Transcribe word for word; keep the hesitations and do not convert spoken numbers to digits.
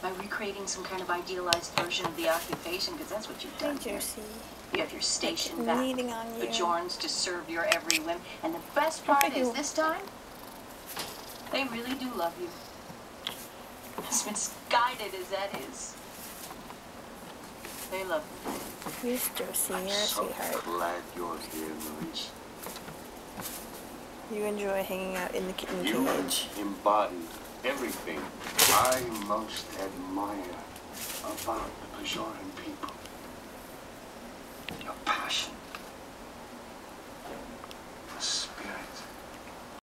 by recreating some kind of idealized version of the occupation, because that's what you've done Hey, here. Josie. You have your station I'm back, leaning on you. bajorans to serve your every whim, and the best part is this time, they really do love you. As misguided as that is, they love you. Who's Josie? I'm You're a so sweetheart. glad you're here, Maurice. You enjoy hanging out in the kitten You cage. embody everything I most admire about the Bajoran people. Your passion,